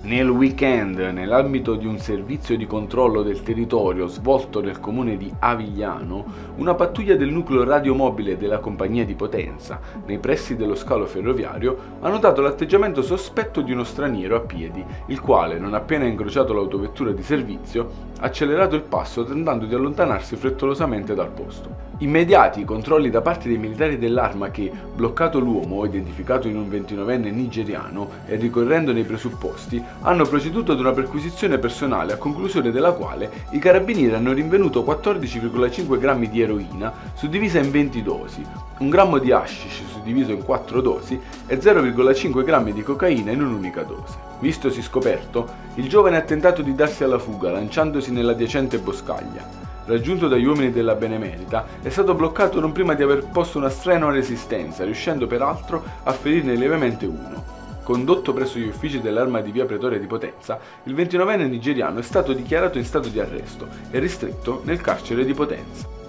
Nel weekend, nell'ambito di un servizio di controllo del territorio svolto nel comune di Avigliano, una pattuglia del nucleo radiomobile della compagnia di Potenza, nei pressi dello scalo ferroviario, ha notato l'atteggiamento sospetto di uno straniero a piedi, il quale, non appena incrociato l'autovettura di servizio, ha accelerato il passo tentando di allontanarsi frettolosamente dal posto. Immediati i controlli da parte dei militari dell'Arma che, bloccato l'uomo, identificato in un 29enne nigeriano, e ricorrendo nei presupposti, hanno proceduto ad una perquisizione personale a conclusione della quale i carabinieri hanno rinvenuto 14,5 grammi di eroina suddivisa in 20 dosi, 1 grammo di hashish suddiviso in 4 dosi e 0,5 grammi di cocaina in un'unica dose. Vistosi scoperto, il giovane ha tentato di darsi alla fuga lanciandosi nell'adiacente boscaglia. Raggiunto dagli uomini della Benemerita, è stato bloccato non prima di aver posto una strenua resistenza, riuscendo peraltro a ferirne lievemente uno. Condotto presso gli uffici dell'Arma di via Pretoria di Potenza, il 29enne nigeriano è stato dichiarato in stato di arresto e ristretto nel carcere di Potenza.